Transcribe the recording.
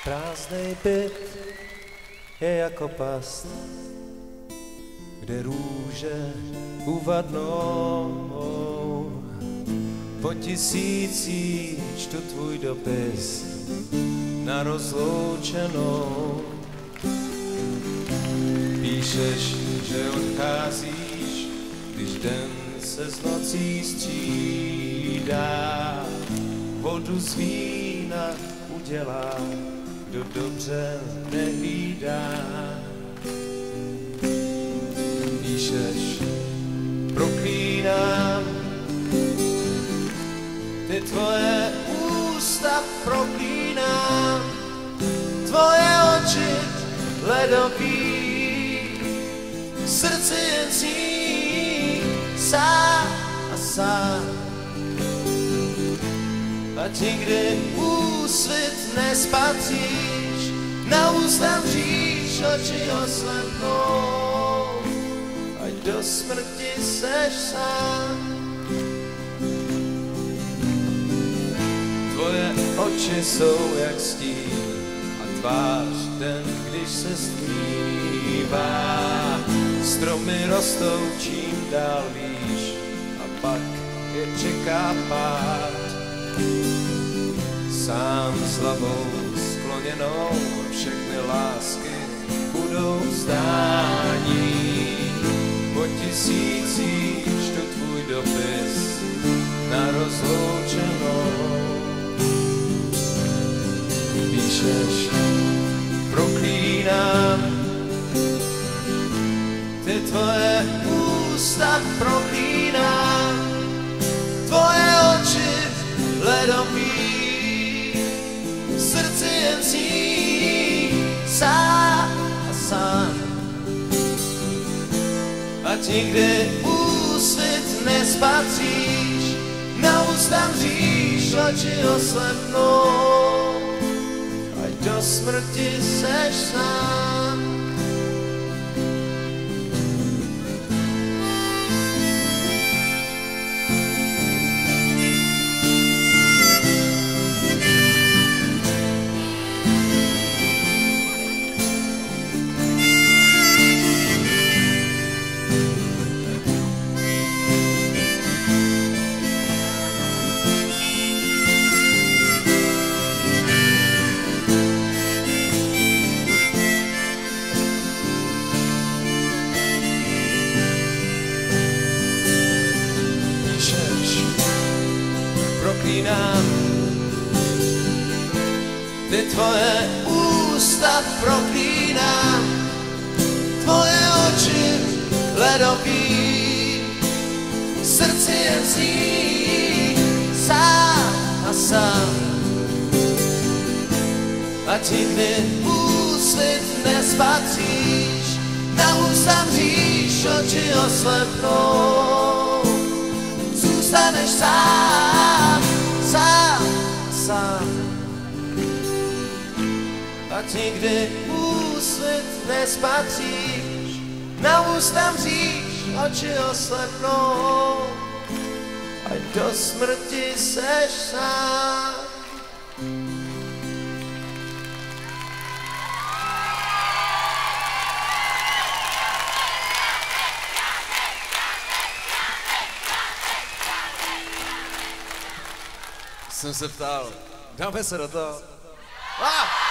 Prázdnej byt je jako past, kde růže uvadnou. Po tisící čtu tvůj dopis na rozloučenou. Píšeš, že odcházíš, když den se s nocí střídá. Vodu z vína udělá, kdo dobře nehlídá. Píšeš, proklínám, ty tvoje ústa proklínám, tvoje oči ledový, srdce jen zní sám a sám. Ať nikdy úsvit nespatříš, na ústa mříš, oči oslepnou, ať do smrti seš sám. Tvoje oči jsou jak stín a tvář den, když se stmívá. Stromy rostou čím dál výš a pak je čeká pád. Sám s hlavou skloněnou všechny lásky budou vzdání. Po tisících čtu tvůj dopis na rozloučenou. Píšeš, proklínám, ty tvoje ústa proklínám, tvoje oči ledový, srdce jen zní sám a sám. Ať nikdy úsvit nespatříš, na ústa mříš, oči oslepnou, ať do smrti seš sám. Proklínám, ty tvoje ústa proklínám, tvoje oči ledový, srdce jen zní sám a sám. Ať nikdy úsvit nespatříš, na ústa mříš, oči oslepnou, zůstaneš sám, sám, sám. Ať nikdy úsvit nespatříš, na ústa mříš, oči oslepnou, ať do smrti seš sám. Jsem se ptal, dáme se do toho?